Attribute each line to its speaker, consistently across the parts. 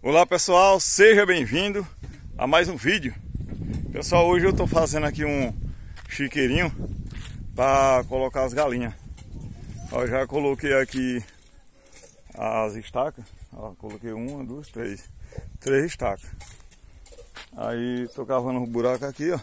Speaker 1: Olá pessoal, seja bem-vindo a mais um vídeo. Pessoal, hoje eu tô fazendo aqui um chiqueirinho para colocar as galinhas. Ó, já coloquei aqui as estacas. Ó, coloquei uma, duas, três estacas. Aí tô cavando um buraco aqui, ó.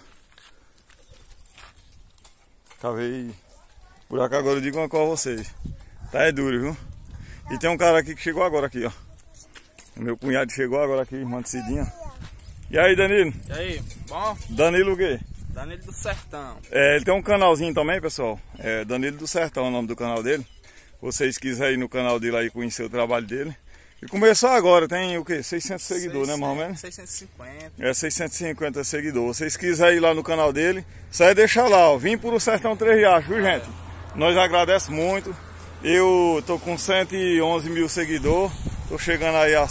Speaker 1: Cavei buraco agora, eu digo uma coisa a vocês. Tá, é duro, viu? E tem um cara aqui que chegou agora aqui, ó. O meu cunhado chegou agora aqui, irmã de Cidinha. E aí, Danilo?
Speaker 2: E aí, bom?
Speaker 1: Danilo o quê?
Speaker 2: Danilo do Sertão.
Speaker 1: Ele tem um canalzinho também, pessoal. É Danilo do Sertão é o nome do canal dele. Vocês quiserem ir no canal dele aí conhecer o trabalho dele. E começou agora, tem o quê? 600 seguidores, né, mais ou menos?
Speaker 2: 650.
Speaker 1: É, 650 seguidores. Vocês quiserem ir lá no canal dele, só é deixar lá, ó. Vim por o Sertão Três Riachos, viu, gente? Nós agradecemos muito. Eu tô com 111 mil seguidores. Tô chegando aí a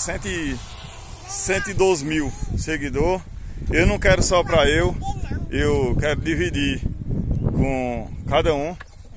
Speaker 1: 112 mil seguidores. Eu não quero só pra eu quero dividir com cada um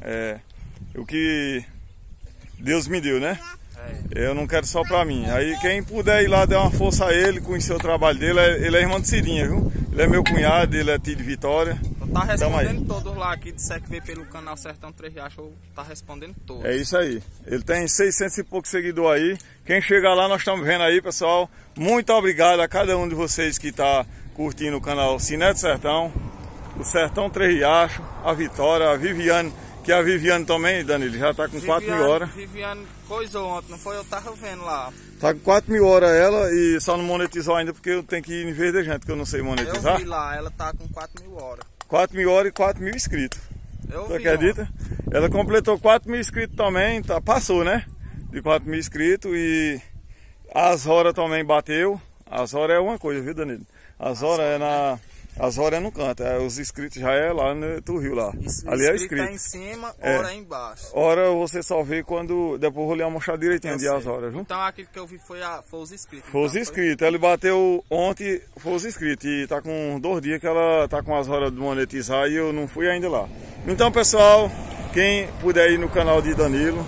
Speaker 1: o que Deus me deu, né? Eu não quero só pra mim. Aí quem puder ir lá dar uma força a ele, conhecer o trabalho dele, ele é irmão de Cidinha, viu? Ele é meu cunhado, ele é tio de Vitória.
Speaker 2: Tá respondendo todos lá aqui, disser que veio pelo canal Sertão Três Riachos, tá respondendo todos.
Speaker 1: É isso aí. Ele tem 600 e poucos seguidores aí. Quem chegar lá, nós estamos vendo aí, pessoal. Muito obrigado a cada um de vocês que tá curtindo o canal Cineto Sertão, o Sertão Três Riachos, a Vitória, a Viviane, que a Viviane também, Danilo, já tá com 4 mil horas.
Speaker 2: Viviane coisou ontem, não foi? Eu tava vendo lá.
Speaker 1: Tá com 4 mil horas ela e só não monetizou ainda porque eu tenho que ir em vez de gente, que eu não sei monetizar.
Speaker 2: Eu vi lá, ela tá com 4 mil horas.
Speaker 1: 4 mil horas e 4 mil inscritos. Você acredita? Ela completou 4 mil inscritos também, tá, passou, né? De 4 mil inscritos e as horas também bateu. As horas é uma coisa, viu, Danilo? As horas é as horas é no canto, os inscritos já é lá no Rio lá. Ali é inscrito.
Speaker 2: Tá em cima, hora é embaixo.
Speaker 1: Hora você só vê quando depois vou lhe mostrar direitinho de as horas, viu?
Speaker 2: Então aquilo que eu vi foi os inscritos.
Speaker 1: Foi os inscritos. Ele bateu ontem, foi os inscritos. E tá com 2 dias que ela tá com as horas de monetizar e eu não fui ainda lá. Então, pessoal, quem puder ir no canal de Danilo,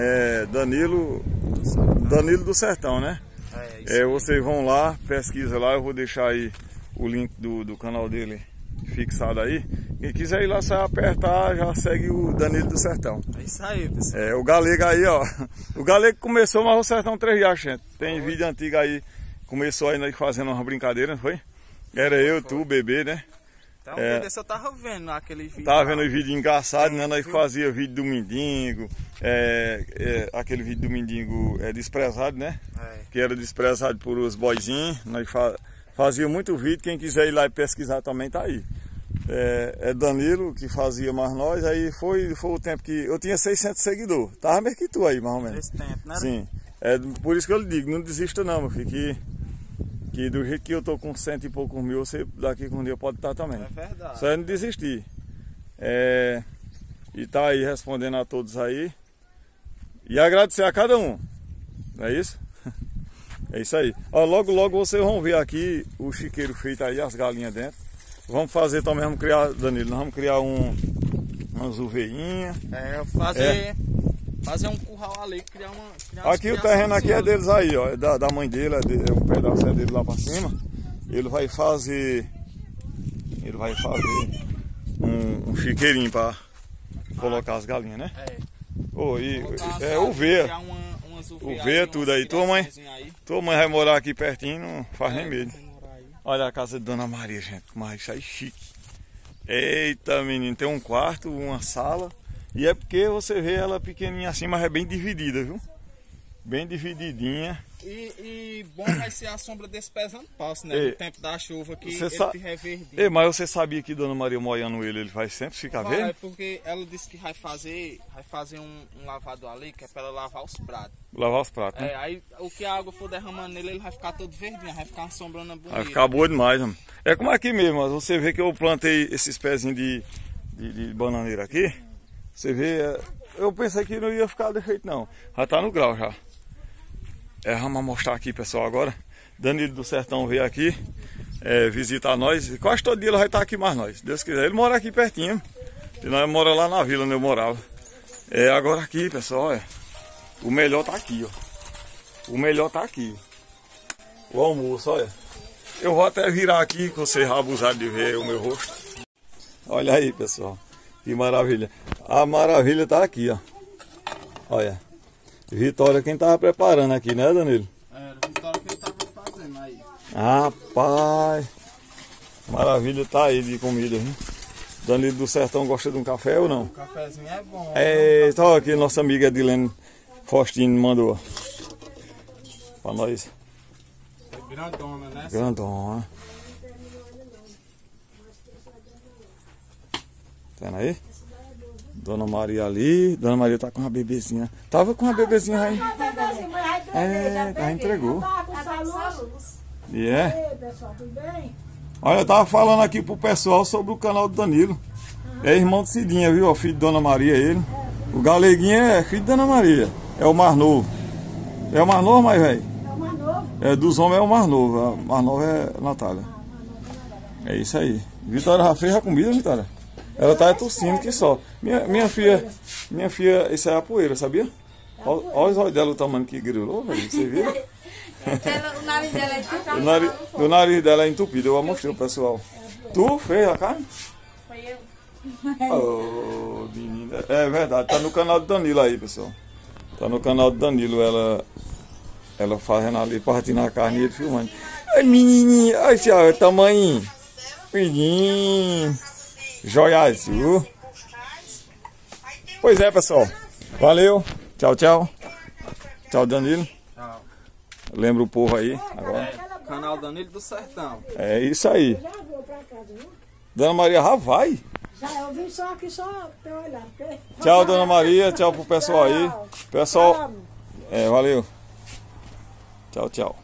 Speaker 1: Danilo do Sertão, né? Vocês vão lá, pesquisa lá, eu vou deixar aí o link do canal dele fixado aí. Quem quiser ir lá, só apertar, já segue o Danilo do Sertão.
Speaker 2: É isso aí, pessoal.
Speaker 1: O Galego aí, ó. O Galego começou, mas o Sertão Três Riachos, gente. Tem vídeo antigo aí, começou ainda fazendo uma brincadeira, não foi? Era eu, tu, o bebê, né?
Speaker 2: Então, eu tava vendo aquele vídeo.
Speaker 1: Tava vendo o vídeo engraçado, né? Nós fazia vídeo do mendigo, aquele vídeo do mendigo desprezado, né? Que era desprezado por os boizinhos. Nós fazia muito vídeo, quem quiser ir lá e pesquisar também tá aí. É Danilo que fazia mais nós, aí foi o tempo que eu tinha 600 seguidores. Tava mesmo que tu aí, mais ou menos.
Speaker 2: Esse tempo, né?
Speaker 1: Sim. Por isso que eu lhe digo, não desista não, meu filho, que do jeito que eu tô com 100 e poucos mil, você daqui com um dia pode estar também.
Speaker 2: É verdade.
Speaker 1: Só é não desistir. E tá aí respondendo a todos aí. E agradecer a cada um. Não é isso? É isso aí. Ó, logo vocês vão ver aqui o chiqueiro feito aí, as galinhas dentro. Vamos fazer também, vamos criar, Danilo, nós vamos criar umas uveinhas.
Speaker 2: Fazer um curral ali, criar
Speaker 1: aqui o terreno aqui é deles aí, ó. É da mãe dele, é um pedaço dele lá pra cima. Ele vai fazer um chiqueirinho pra colocar as galinhas, né? O V tudo aí. Tua mãe vai morar aqui pertinho, não faz nem medo. Olha a casa de Dona Maria, gente, mas isso aí chique. Eita, menino, tem um quarto, uma sala. E é porque você vê ela pequenininha assim, mas é bem dividida, viu? Bem divididinha.
Speaker 2: E bom vai ser a sombra desse pezão passo, né? No tempo da chuva que ele tiver verdinho.
Speaker 1: Mas você sabia que Dona Maria moiando ele vai sempre ficar verde?
Speaker 2: É porque ela disse que vai fazer um lavado ali, que é para ela lavar os pratos.
Speaker 1: Lavar os pratos, né?
Speaker 2: Aí o que a água for derramando nele, ele vai ficar todo verdinho, vai ficar uma sombrona bonita.
Speaker 1: Vai ficar boa demais, mano. É como aqui mesmo, ó. Você vê que eu plantei esses pezinhos de bananeira aqui. Você vê, eu pensei que não ia ficar de jeito não. Já tá no grau já. Vamos mostrar aqui, pessoal, agora. Danilo do Sertão veio aqui visitar nós. Quase todo dia ele vai estar aqui mais nós, se Deus quiser. Ele mora aqui pertinho. E nós moramos lá na vila onde eu morava. Agora aqui, pessoal, o melhor tá aqui, ó. O melhor tá aqui. o almoço, olha. Eu vou até virar aqui, que vocês vão abusar de ver o meu rosto. Olha aí, pessoal. Que maravilha. A maravilha tá aqui, ó. Olha. Vitória quem tava preparando aqui, né, Danilo?
Speaker 2: Era, Vitória que ele tava fazendo aí.
Speaker 1: Rapaz. Maravilha tá aí de comida, viu? Danilo do Sertão gosta de um café ou não?
Speaker 2: O cafezinho é bom.
Speaker 1: É, só aqui, nossa amiga Edilene Faustino mandou. Pra nós.
Speaker 2: É grandona, né?
Speaker 1: Grandona. Tá vendo aí? Dona Maria ali. Dona Maria tá com uma bebezinha. Tava com uma bebezinha aí. Já entregou. E é? Olha, eu tava falando aqui pro pessoal sobre o canal do Danilo. É irmão de Cidinha, viu? O filho de Dona Maria, ele. O Galeguinho é filho de Dona Maria. É o mais novo. É o mais novo, mais velho?
Speaker 3: É o mais novo.
Speaker 1: É, dos homens é o mais novo. O mais novo é a Natália. É isso aí. Vitória já fez a comida, Vitória? Ela tá tossindo que só. Minha filha, isso é a poeira, sabia? Olha os olhos dela, o tamanho que grilou, velho. Você viu?
Speaker 3: O nariz dela é entupido.
Speaker 1: O nariz dela é entupido, eu mostrei pro pessoal. Tu fez a carne?
Speaker 3: Foi eu.
Speaker 1: Oh, menina. É verdade, tá no canal do Danilo aí, pessoal. Tá no canal do Danilo, ela fazendo ali, partindo a carne e ele filmando. Ai, menininha, olha esse ó, tamanho. Menino. Joia azul. Pois é, pessoal. Valeu. Tchau, tchau. Tchau, Danilo.
Speaker 2: Tchau.
Speaker 1: Lembra o povo aí agora.
Speaker 2: Canal Danilo do Sertão.
Speaker 1: É isso aí.
Speaker 3: Já vou pra casa, viu?
Speaker 1: Dona Maria já vai.
Speaker 3: Já, eu vim só aqui só pra olhar. Porque...
Speaker 1: Tchau, Dona Maria. Tchau pro pessoal aí. Pessoal. Valeu. Tchau, tchau.